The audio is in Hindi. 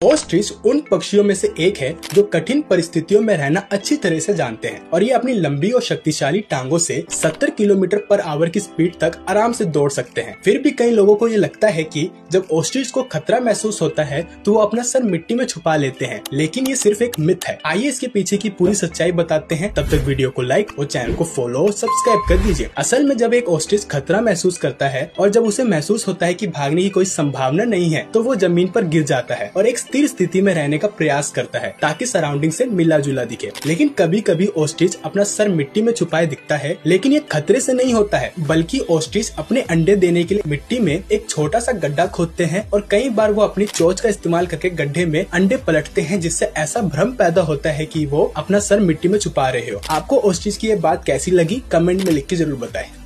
ऑस्ट्रिच उन पक्षियों में से एक है जो कठिन परिस्थितियों में रहना अच्छी तरह से जानते हैं और ये अपनी लंबी और शक्तिशाली टांगों से 70 किलोमीटर पर आवर की स्पीड तक आराम से दौड़ सकते हैं। फिर भी कई लोगों को ये लगता है कि जब ऑस्ट्रिच को खतरा महसूस होता है तो वो अपना सर मिट्टी में छुपा लेते हैं, लेकिन ये सिर्फ एक मिथ है। आइए इसके पीछे की पूरी सच्चाई बताते हैं। तब तक वीडियो को लाइक और चैनल को फॉलो और सब्सक्राइब कर दीजिए। असल में जब एक ऑस्ट्रिच खतरा महसूस करता है और जब उसे महसूस होता है कि भागने की कोई संभावना नहीं है तो वो जमीन पर गिर जाता है और एक स्थिर स्थिति में रहने का प्रयास करता है ताकि सराउंडिंग से मिला जुला दिखे। लेकिन कभी कभी ऑस्ट्रिच अपना सर मिट्टी में छुपाए दिखता है, लेकिन ये खतरे से नहीं होता है, बल्कि ऑस्ट्रिच अपने अंडे देने के लिए मिट्टी में एक छोटा सा गड्ढा खोदते हैं और कई बार वो अपनी चोंच का इस्तेमाल करके गड्ढे में अंडे पलटते हैं, जिससे ऐसा भ्रम पैदा होता है कि वो अपना सर मिट्टी में छुपा रहे हो। आपको ऑस्ट्रिच की ये बात कैसी लगी कमेंट में लिख के जरूर बताएं।